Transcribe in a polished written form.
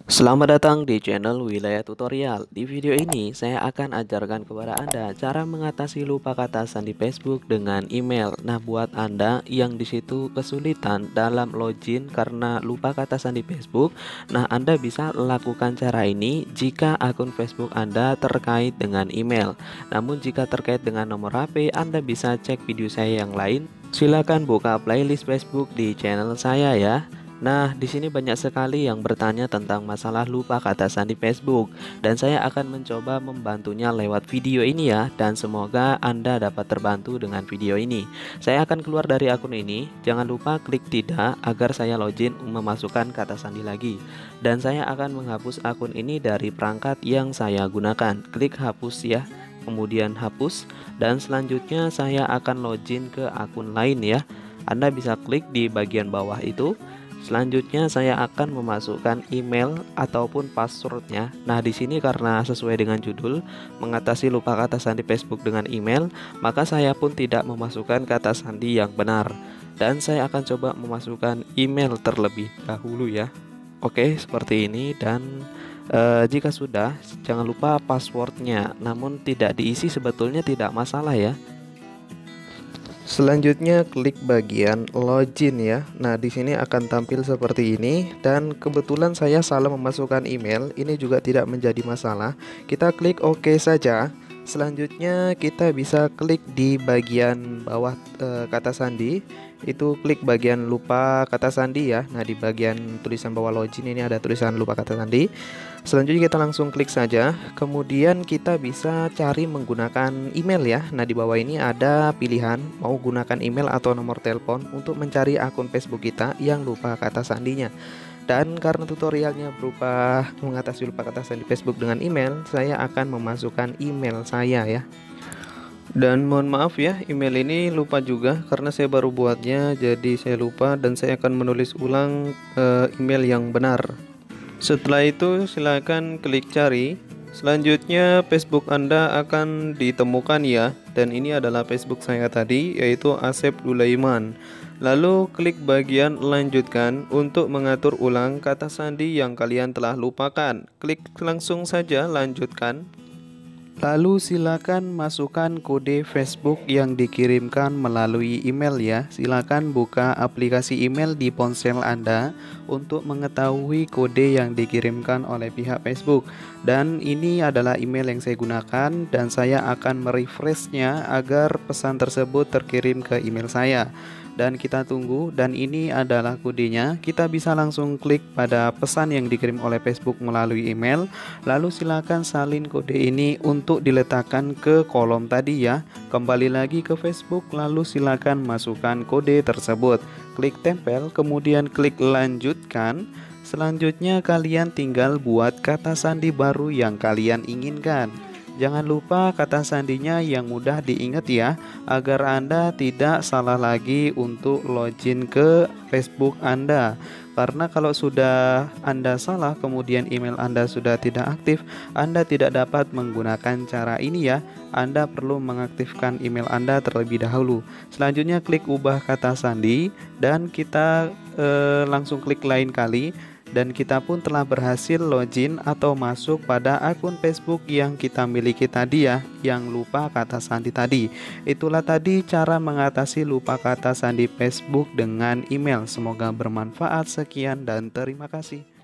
Selamat datang di channel Wilayah Tutorial. Di video ini saya akan ajarkan kepada Anda cara mengatasi lupa kata sandi Facebook dengan email. Nah, buat Anda yang di situ kesulitan dalam login karena lupa kata sandi Facebook, nah Anda bisa lakukan cara ini jika akun Facebook Anda terkait dengan email. Namun jika terkait dengan nomor HP, Anda bisa cek video saya yang lain. Silakan buka playlist Facebook di channel saya ya. Nah, di sini banyak sekali yang bertanya tentang masalah lupa kata sandi Facebook, dan saya akan mencoba membantunya lewat video ini ya, dan semoga Anda dapat terbantu dengan video ini. Saya akan keluar dari akun ini, jangan lupa klik tidak agar saya login memasukkan kata sandi lagi. Dan saya akan menghapus akun ini dari perangkat yang saya gunakan. Klik hapus ya, kemudian hapus, dan selanjutnya saya akan login ke akun lain ya. Anda bisa klik di bagian bawah itu. Selanjutnya saya akan memasukkan email ataupun passwordnya. Nah, di sini karena sesuai dengan judul mengatasi lupa kata sandi Facebook dengan email, maka saya pun tidak memasukkan kata sandi yang benar. Dan saya akan coba memasukkan email terlebih dahulu ya. Oke, seperti ini dan jika sudah, jangan lupa passwordnya. Namun tidak diisi sebetulnya tidak masalah ya. Selanjutnya klik bagian login ya. Nah, di sini akan tampil seperti ini dan kebetulan saya salah memasukkan email. Ini juga tidak menjadi masalah. Kita klik OK saja. Selanjutnya kita bisa klik di bagian bawah kata sandi. Itu klik bagian lupa kata sandi ya. Nah, di bagian tulisan bawah login ini ada tulisan lupa kata sandi. Selanjutnya kita langsung klik saja. Kemudian kita bisa cari menggunakan email ya. Nah, di bawah ini ada pilihan mau gunakan email atau nomor telepon untuk mencari akun Facebook kita yang lupa kata sandinya. Dan karena tutorialnya berupa mengatasi lupa kata sandi Facebook dengan email, saya akan memasukkan email saya ya. Dan mohon maaf ya, email ini lupa juga karena saya baru buatnya, jadi saya lupa dan saya akan menulis ulang email yang benar. Setelah itu silakan klik cari. Selanjutnya Facebook Anda akan ditemukan ya. Dan ini adalah Facebook saya tadi, yaitu Asep Sulaiman. Lalu klik bagian lanjutkan untuk mengatur ulang kata sandi yang kalian telah lupakan. Klik langsung saja lanjutkan. Lalu silakan masukkan kode Facebook yang dikirimkan melalui email ya. Silakan buka aplikasi email di ponsel Anda untuk mengetahui kode yang dikirimkan oleh pihak Facebook. Dan ini adalah email yang saya gunakan dan saya akan merefreshnya agar pesan tersebut terkirim ke email saya. Dan kita tunggu, dan ini adalah kodenya. Kita bisa langsung klik pada pesan yang dikirim oleh Facebook melalui email. Lalu silakan salin kode ini untuk diletakkan ke kolom tadi ya. Kembali lagi ke Facebook, lalu silakan masukkan kode tersebut. Klik tempel, kemudian klik lanjutkan. Selanjutnya kalian tinggal buat kata sandi baru yang kalian inginkan. Jangan lupa kata sandinya yang mudah diingat ya, agar Anda tidak salah lagi untuk login ke Facebook Anda. Karena kalau sudah Anda salah, kemudian email Anda sudah tidak aktif, Anda tidak dapat menggunakan cara ini ya. Anda perlu mengaktifkan email Anda terlebih dahulu. Selanjutnya klik ubah kata sandi dan kita langsung klik lain kali. Dan kita pun telah berhasil login atau masuk pada akun Facebook yang kita miliki tadi ya, yang lupa kata sandi tadi. Itulah tadi cara mengatasi lupa kata sandi Facebook dengan email. Semoga bermanfaat. Sekian dan terima kasih.